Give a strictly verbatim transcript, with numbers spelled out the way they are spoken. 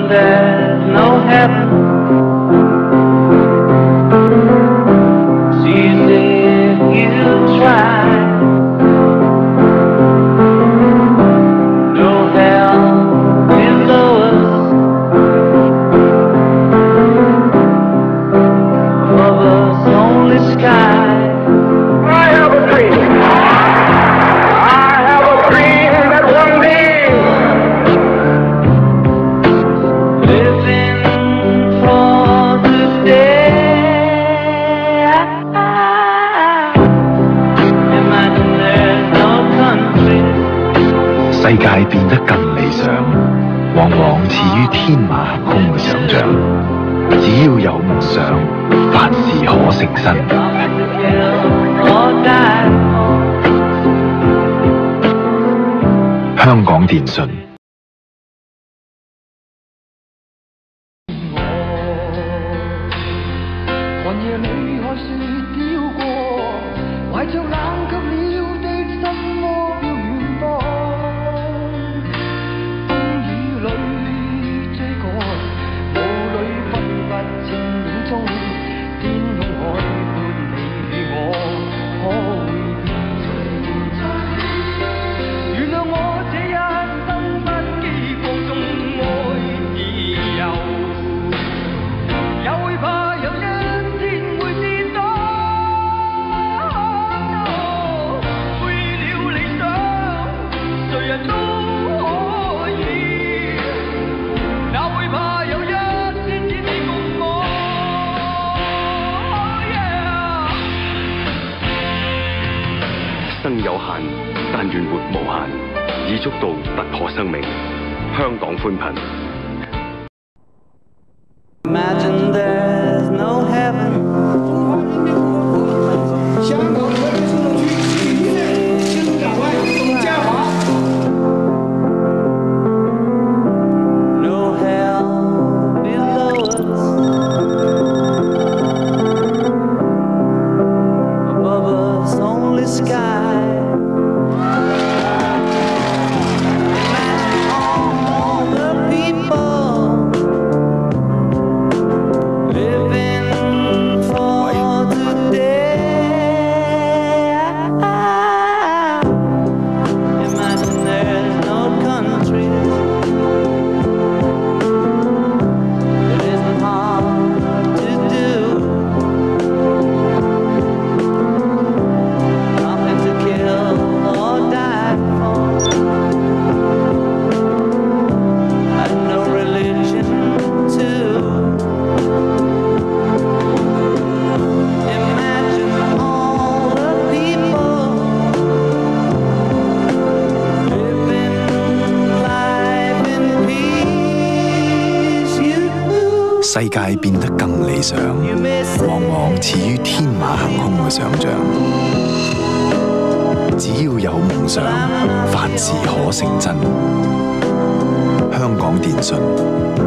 there's no heaven. See if you try. No hell below us. Above us only sky. I have a dream. I have a dream that one day, living for today. Imagine there's no country. 世界變得更理想，往往似於天馬行空嘅想像。只要有夢想，凡事可成真。 香港電訊。 寒夜裏看雪飄過，懷着冷卻了的心窩飄遠方。風雨裏追趕，霧裏分不清影蹤，天空海闊你與我，可會變誰？原諒我這一生不羈放縱愛自由，也會怕有一天會跌倒。為了理想，誰人都可以，哪會怕有一天只你共我。 生有限，但願活無限，已觸到不可生命。香港寬頻。 Imagine there's no heaven. 香港特别行政区区议员行政长官董建华。 No hell below us. Above us only sky. Imagine all the people living for today. Imagine there's no country. It isn't hard to do. Nothing to kill or die for. And no religion too. Imagine all the people living life in peace. You 世界變得更理想，往往似於天馬行空嘅想像。只要有夢想，凡事可成真。香港電訊。